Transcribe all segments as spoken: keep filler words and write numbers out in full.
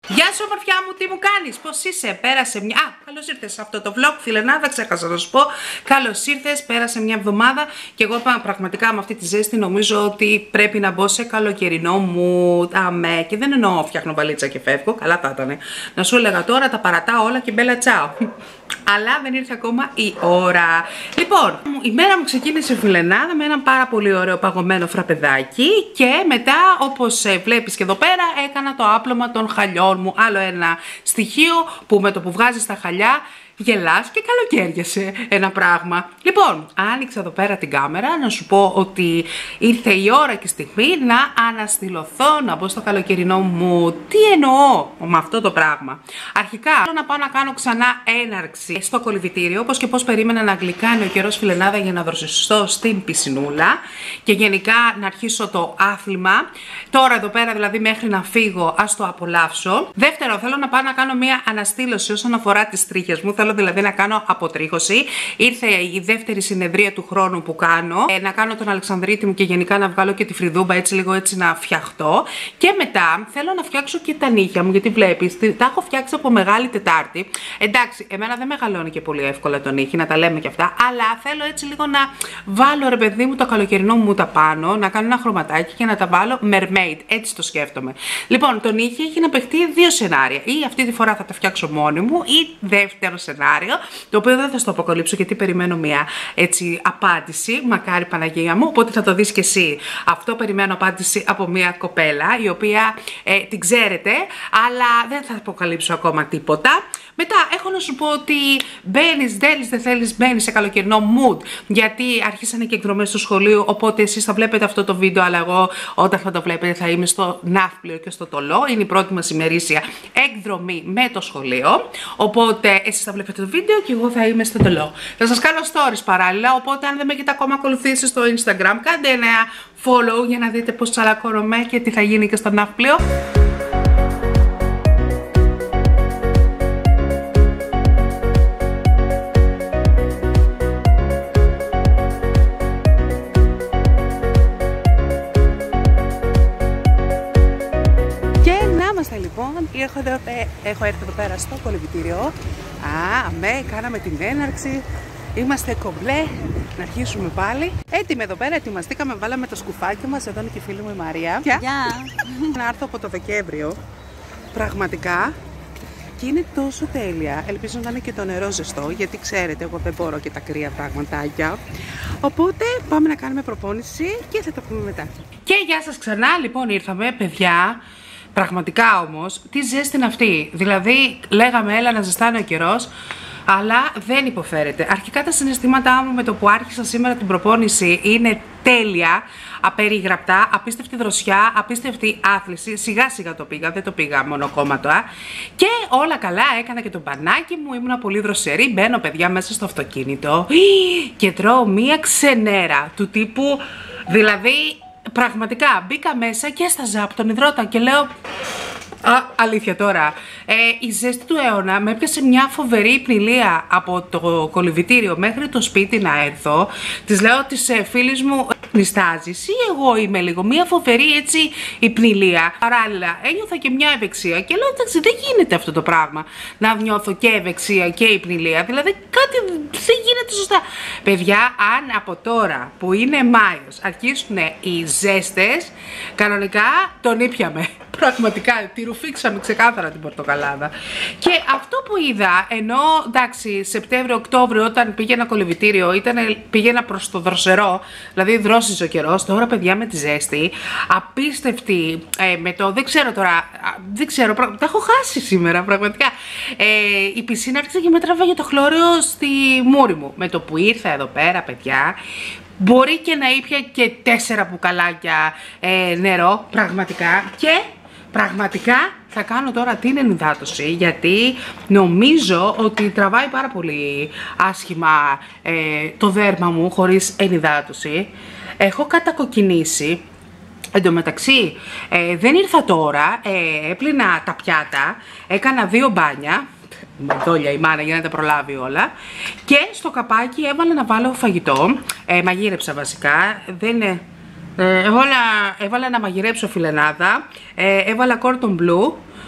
Γεια σου ομορφιά μου, τι μου κάνεις, πώς είσαι, πέρασε μια... Α, καλώς ήρθες σε αυτό το vlog, φιλενάδα, ξέχασα να σου πω. Καλώς ήρθες, πέρασε μια εβδομάδα και εγώ πραγματικά με αυτή τη ζέστη νομίζω ότι πρέπει να μπω σε καλοκαιρινό μου αμέ. Και δεν εννοώ φτιάχνω βαλίτσα και φεύγω, καλά θα ήταν. Να σου έλεγα τώρα τα παρατάω όλα και μπέλα τσάω. Αλλά δεν ήρθε ακόμα η ώρα. Λοιπόν, η μέρα μου ξεκίνησε φιλενάδα με έναν πάρα πολύ ωραίο παγωμένο φραπεδάκι. Και μετά, όπως βλέπεις και εδώ πέρα, έκανα το άπλωμα των χαλιών μου. Άλλο ένα στοιχείο που με το που βγάζεις τα χαλιά γελάς και καλοκαίριασε ένα πράγμα. Λοιπόν, άνοιξα εδώ πέρα την κάμερα να σου πω ότι ήρθε η ώρα και η στιγμή να αναστηλωθώ, να μπω στο καλοκαιρινό μου. Τι εννοώ με αυτό το πράγμα? Αρχικά θέλω να πάω να κάνω ξανά έναρξη στο κολυβητήριο, όπως και πώς περίμενα να γλυκάνει ο καιρός φιλενάδα για να δροσιστώ στην πισινούλα και γενικά να αρχίσω το άθλημα. Τώρα εδώ πέρα δηλαδή μέχρι να φύγω ας το απολαύσω. Δεύτερο, θέλω να πάω να κάνω μια αναστήλωση όσον αφορά τις τρίχες μου. Θέλω δηλαδή να κάνω αποτρίχωση. Ήρθε η δεύτερη συνεδρία του χρόνου που κάνω. Ε, να κάνω τον Αλεξανδρίτη μου και γενικά να βγάλω και τη φρυδούμπα έτσι λίγο έτσι να φτιαχτώ. Και μετά θέλω να φτιάξω και τα νύχια μου, γιατί βλέπεις, τα έχω φτιάξει από Μεγάλη Τετάρτη. Εντάξει, εμένα δεν μεγαλώνει και πολύ εύκολα το νύχι, να τα λέμε και αυτά. Αλλά θέλω έτσι λίγο να βάλω ρε παιδί μου το καλοκαιρινό μου τα πάνω, να κάνω ένα χρωματάκι και να τα βάλω mermaid. Έτσι το σκέφτομαι. Λοιπόν, το νύχι έχει να παιχτεί δύο σενάρια. Ή αυτή τη φορά θα τα φτιάξω μόνη μου, ή δεύτερο σενάριο, το οποίο δεν θα στο αποκαλύψω γιατί περιμένω μια έτσι απάντηση, μακάρι Παναγία μου, οπότε θα το δεις και εσύ. Αυτό περιμένω απάντηση από μια κοπέλα, η οποία ε, την ξέρετε, αλλά δεν θα αποκαλύψω ακόμα τίποτα. Μετά έχω να σου πω ότι μπαίνεις, θέλεις, δεν θέλεις, μπαίνεις σε καλοκαιρινό mood, γιατί αρχίσανε και εκδρομές στο σχολείο, οπότε εσείς θα βλέπετε αυτό το βίντεο, αλλά εγώ όταν θα το βλέπετε θα είμαι στο Ναύπλιο και στο Τολό. Είναι η πρώτη μας ημερήσια εκδρομή με το σχολείο, οπότε εσείς θα βλέπετε το βίντεο και εγώ θα είμαι στο Τολό. Θα σας κάνω stories παράλληλα, οπότε αν δεν με έχετε ακόμα ακολουθήσει στο Instagram, κάντε ένα follow για να δείτε πώς τσαλακώνομαι και τι θα γίνει και στο Ναύπλιο. Λοιπόν, έχω, εδώ, έχω έρθει εδώ πέρα στο κολυβητήριο. Α, με, κάναμε την έναρξη. Είμαστε κομπλέ. Να αρχίσουμε πάλι. Έτοιμοι εδώ πέρα, ετοιμαστήκαμε, βάλαμε το σκουφάκι μας. Εδώ είναι και η φίλη μου η Μαρία. Γεια! Yeah. Να έρθω από το Δεκέμβριο. Πραγματικά. Και είναι τόσο τέλεια. Ελπίζω να είναι και το νερό ζεστό, γιατί ξέρετε, εγώ δεν μπορώ και τα κρύα πραγματάκια. Οπότε πάμε να κάνουμε προπόνηση και θα το πούμε μετά. Και γεια σας ξανά, λοιπόν, ήρθαμε, παιδιά. Πραγματικά όμως, τι ζέστη είναι αυτή. Δηλαδή, λέγαμε έλα να ζεστάνει ο καιρός, αλλά δεν υποφέρεται. Αρχικά τα συναισθήματά μου με το που άρχισα σήμερα την προπόνηση είναι τέλεια, απερίγραπτα, απίστευτη δροσιά, απίστευτη άθληση. Σιγά σιγά το πήγα, δεν το πήγα μονοκόμματο. Και όλα καλά, έκανα και το μπανάκι μου, ήμουνα πολύ δροσερή. Μπαίνω, παιδιά, μέσα στο αυτοκίνητο και τρώω μία ξενέρα του τύπου, δηλαδή... Πραγματικά μπήκα μέσα και έσταζα από τον υδρότα και λέω α, αλήθεια τώρα, ε, η ζέστη του αιώνα με έπιασε μια φοβερή υπνηλία από το κολυβητήριο μέχρι το σπίτι να έρθω. Της λέω της ε, φίλης μου, νιστάζεις ή εγώ είμαι λίγο, μια φοβερή έτσι υπνηλία. Παράλληλα ένιωθα και μια ευεξία και λέω εντάξει, δεν γίνεται αυτό το πράγμα να νιώθω και ευεξία και υπνηλία, δηλαδή κάτι δεν γίνεται σωστά. Παιδιά, αν από τώρα που είναι Μάιος αρχίσουν οι ζέστες, κανονικά τον ήπιαμε. Πραγματικά, τη ρουφήξαμε ξεκάθαρα την πορτοκαλάδα. Και αυτό που είδα, ενώ εντάξει, Σεπτέμβριο-Οκτώβριο όταν πήγαινα κολυβητήριο, ήταν, πήγαινα προς το δροσερό, δηλαδή δρόσιζε ο καιρός. Τώρα, παιδιά, με τη ζέστη, απίστευτη, ε, με το, δεν ξέρω τώρα, δεν ξέρω, τα έχω χάσει σήμερα, πραγματικά. Ε, η πισίνα άρχισε και με τραβάγε το χλώριο στη μούρη μου. Με το που ήρθα εδώ πέρα, παιδιά, μπορεί και να ήπια και τέσσερα μπουκαλάκια ε, νερό, πραγματικά. Και πραγματικά θα κάνω τώρα την ενυδάτωση, γιατί νομίζω ότι τραβάει πάρα πολύ άσχημα ε, το δέρμα μου χωρίς ενυδάτωση. Έχω κατακοκκινήσει. Εν τω μεταξύ, ε, δεν ήρθα τώρα, ε, έπλυνα τα πιάτα, έκανα δύο μπάνια. Με δόλια η μάνα για να τα προλάβει όλα. Και στο καπάκι έβαλα να βάλω φαγητό. Ε, μαγείρεψα βασικά. Δεν είναι... Ε, έβαλα, έβαλα να μαγειρέψω φιλενάδα. Ε, έβαλα cordon bleu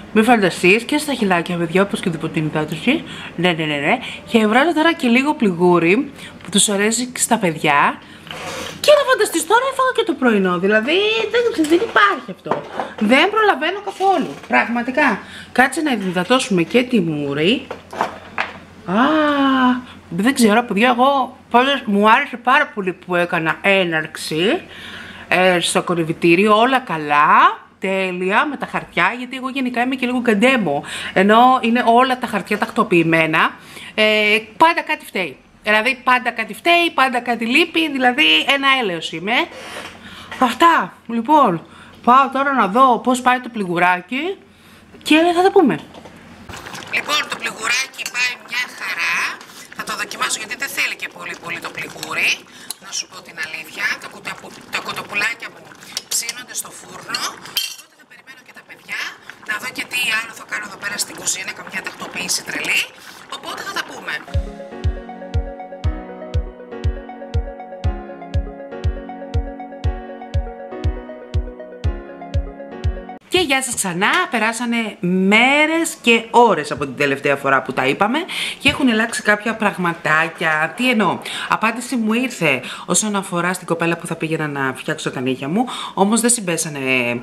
Μη φανταστείς, και στα χυλάκια, παιδιά, όπως και την υπότιτλωση. Ναι, ναι, ναι, ναι. Και βράζω τώρα και λίγο πληγούρι που τους αρέσει και στα παιδιά. Και να φανταστείς, τώρα έφαγα και το πρωινό. Δηλαδή δεν, δεν υπάρχει αυτό. Δεν προλαβαίνω καθόλου. Πραγματικά. Κάτσε να υδατώσουμε και τη μούρη. Α, δεν ξέρω, παιδιά, εγώ πάντως μου άρεσε πάρα πολύ που έκανα έναρξη ε, στο κολυβητήριο. Όλα καλά. Τέλεια, με τα χαρτιά, γιατί εγώ γενικά είμαι και λίγο καντέμο. Ενώ είναι όλα τα χαρτιά τακτοποιημένα. Ε, πάντα κάτι φταίει. Δηλαδή πάντα κάτι φταίει, πάντα κάτι λείπει, δηλαδή ένα έλεος είμαι. Αυτά, λοιπόν, πάω τώρα να δω πώς πάει το πληγουράκι και θα τα πούμε. Λοιπόν, το πληγουράκι πάει μια χαρά. Θα το δοκιμάσω γιατί δεν θέλει και πολύ πολύ το πληγούρι. Να σου πω την αλήθεια, τα, κουτα, τα κοτοπουλάκια μου ψήνονται στο φούρνο. Οπότε θα περιμένω και τα παιδιά να δω και τι άλλο θα κάνω εδώ πέρα στην κουζίνα, καμιά τακτοποίηση τρελή. Οπότε θα τα πούμε. Και γεια σας ξανά, περάσανε μέρες και ώρες από την τελευταία φορά που τα είπαμε και έχουν αλλάξει κάποια πραγματάκια. Τι εννοώ, απάντηση μου ήρθε όσον αφορά στην κοπέλα που θα πήγαινα να φτιάξω τα νύχια μου, όμως δεν συμπέσανε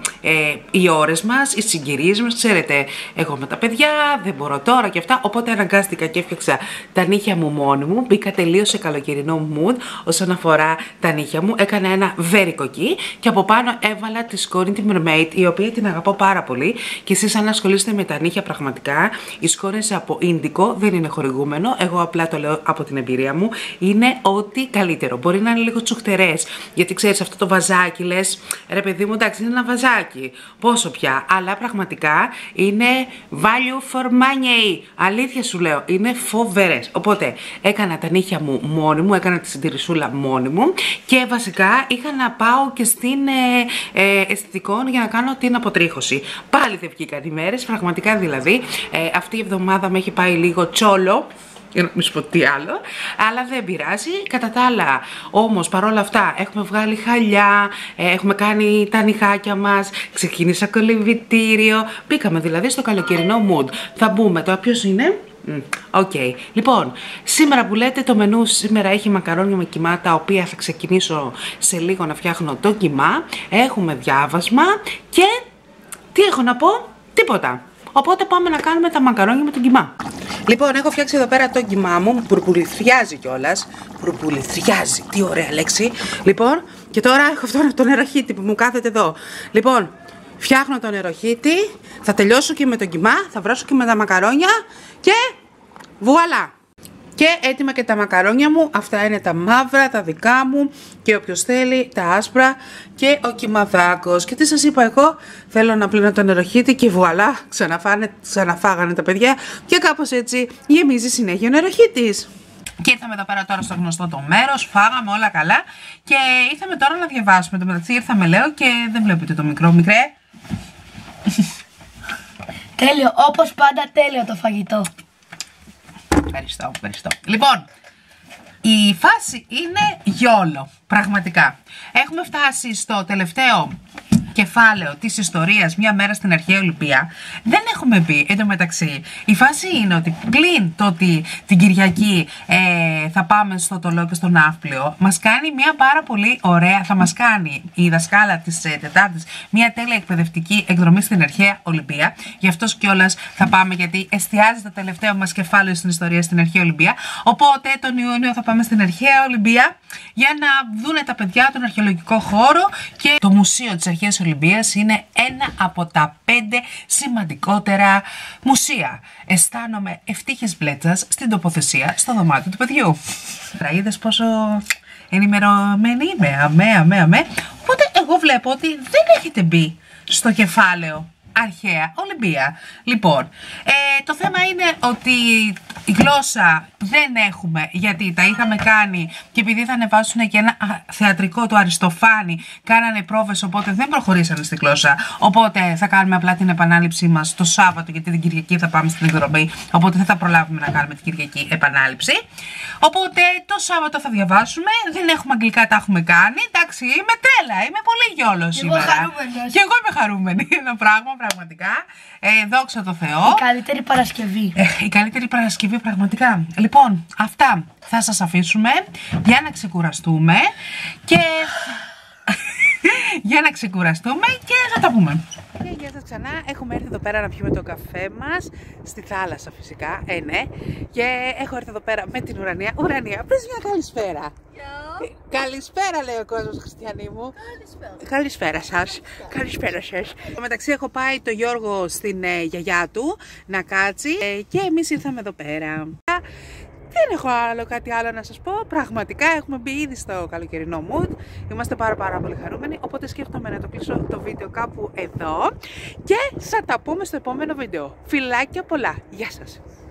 ε, οι ώρες μας, οι συγκυρίες μας, ξέρετε, εγώ με τα παιδιά, δεν μπορώ τώρα και αυτά, οπότε αναγκάστηκα και έφτιαξα τα νύχια μου μόνη μου, μπήκα τελείως σε καλοκαιρινό mood όσον αφορά τα νύχια μου, έκανα ένα βέρικοκι και από πάνω έβαλα τη σκόνη τη Mermaid, η οποία την αγαπώ πάρα πολύ και εσείς αν ασχολείστε με τα νύχια πραγματικά, οι σκόνες από ίντικο δεν είναι χορηγούμενο, εγώ απλά το λέω από την εμπειρία μου, είναι ό,τι καλύτερο. Μπορεί να είναι λίγο τσουχτερές, γιατί ξέρεις αυτό το βαζάκι λες, ρε παιδί μου εντάξει είναι ένα βαζάκι, πόσο πια, αλλά πραγματικά είναι value for money, αλήθεια σου λέω, είναι φοβερές. Οπότε έκανα τα νύχια μου μόνη μου, έκανα τη συντηρησούλα μόνη μου και βασικά είχα να πάω και στην ε, ε, αισθητικών για να κάνω την αποτρίχωση. Πάλι δεν βγήκαν οι μέρες, πραγματικά δηλαδή. Ε, αυτή η εβδομάδα με έχει πάει λίγο τσόλο. Για να μην σου πω τι άλλο, αλλά δεν πειράζει. Κατά τα άλλα, όμως παρόλα αυτά, έχουμε βγάλει χαλιά, ε, έχουμε κάνει τα νυχάκια μας, ξεκίνησα κολυβητήριο. Μπήκαμε δηλαδή στο καλοκαιρινό mood. Θα μπούμε τώρα, ποιος είναι? Οκ. Okay. Λοιπόν, σήμερα που λέτε το μενού σήμερα έχει μακαρόνια με κιμά, τα οποία θα ξεκινήσω σε λίγο να φτιάχνω το κιμά. Έχουμε διάβασμα και τι έχω να πω? Τίποτα. Οπότε πάμε να κάνουμε τα μακαρόνια με τον κιμά. Λοιπόν, έχω φτιάξει εδώ πέρα το κιμά μου, πουρπουληθριάζει κιόλας. Πουρπουληθριάζει, τι ωραία λέξη. Λοιπόν, και τώρα έχω αυτό το νεροχύτη που μου κάθεται εδώ. Λοιπόν, φτιάχνω το νεροχύτη, θα τελειώσω και με τον κιμά, θα βράσω και με τα μακαρόνια και βουαλά. Και έτοιμα και τα μακαρόνια μου, αυτά είναι τα μαύρα, τα δικά μου και όποιος θέλει τα άσπρα και ο κιμαδάκος. Και τι σας είπα εγώ, θέλω να πλύνω το νεροχύτη και βουαλά, ξαναφάνε, ξαναφάγανε τα παιδιά και κάπως έτσι γεμίζει συνέχεια ο νεροχύτης. Και ήρθαμε εδώ πέρα τώρα στο γνωστό το μέρος, φάγαμε όλα καλά και ήρθαμε τώρα να διαβάσουμε. Το μεταξύ ήρθαμε λέω και δεν βλέπετε το μικρό, μικρέ. Τέλειο, όπως πάντα τέλειο το φαγητό. Ευχαριστώ, ευχαριστώ. Λοιπόν, η φάση είναι γιόλο, πραγματικά. Έχουμε φτάσει στο τελευταίο κεφάλαιο της ιστορίας μια μέρα στην αρχαία Ολυμπία. Δεν έχουμε πει, εν τω μεταξύ, η φάση είναι ότι πλην το ότι την Κυριακή ε, θα πάμε στο Τολό και στο Ναύπλιο, μας κάνει μια πάρα πολύ ωραία, θα μας κάνει η δασκάλα της ε, Τετάρτης μια τέλεια εκπαιδευτική εκδρομή στην αρχαία Ολυμπία. Γι' αυτό κιόλας θα πάμε, γιατί εστιάζει το τελευταίο μας κεφάλαιο στην ιστορία στην αρχαία Ολυμπία. Οπότε τον Ιούνιο θα πάμε στην αρχαία Ολυμπία για να δούνε τα παιδιά τον αρχαιολογικό χώρο και το Μουσείο της Αρχαίας Ολυμπίας είναι ένα από τα πέντε σημαντικότερα μουσεία. Αισθάνομαι ευτύχης μπλέτσας στην τοποθεσία στο δωμάτιο του παιδιού. Είδες πόσο ενημερωμένη είμαι, αμέ, αμέ, αμέ. Οπότε εγώ βλέπω ότι δεν έχετε μπει στο κεφάλαιο αρχαία Ολυμπία. Λοιπόν, ε, το θέμα είναι ότι η γλώσσα δεν έχουμε, γιατί τα είχαμε κάνει και επειδή θα ανεβάσουν και ένα θεατρικό του Αριστοφάνη, κάνανε πρόβες, οπότε δεν προχωρήσανε στη γλώσσα. Οπότε θα κάνουμε απλά την επανάληψή μας το Σάββατο, γιατί την Κυριακή θα πάμε στην εκδρομή. Οπότε δεν θα προλάβουμε να κάνουμε την Κυριακή επανάληψη. Οπότε το Σάββατο θα διαβάσουμε. Δεν έχουμε αγγλικά, τα έχουμε κάνει. Εντάξει, είμαι τρέλα, είμαι πολύ γιόλο σήμερα. Και εγώ είμαι χαρούμενη. Ένα πράγμα, πραγματικά. Ε, δόξα τω Θεώ. Η καλύτερη Παρασκευή. Ε, η καλύτερη Παρασκευή, πραγματικά. Λοιπόν, αυτά θα σας αφήσουμε για να ξεκουραστούμε και... για να ξεκουραστούμε και θα τα πούμε. Και γεια σας ξανά, έχουμε έρθει εδώ πέρα να πιούμε το καφέ μας, στη θάλασσα φυσικά, ε ναι. Και έχω έρθει εδώ πέρα με την Ουρανία. Ουρανία, πες μια καλησπέρα. Yeah. Καλησπέρα λέει ο κόσμος, Χριστιανή μου. Καλησπέρα. Καλησπέρα σας. Καλησπέρα σας. Στο μεταξύ έχω πάει το Γιώργο στην ε, γιαγιά του να κάτσει ε, και εμείς ήρθαμε εδώ πέρα. Δεν έχω άλλο κάτι άλλο να σας πω. Πραγματικά έχουμε μπει ήδη στο καλοκαιρινό mood. Είμαστε πάρα πάρα πολύ χαρούμενοι. Οπότε σκέφτομαι να το κλείσω το βίντεο κάπου εδώ. Και θα τα πούμε στο επόμενο βίντεο. Φιλάκια πολλά. Γεια σας.